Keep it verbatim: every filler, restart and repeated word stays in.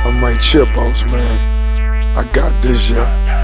my chip outs, man. I got this, yeah.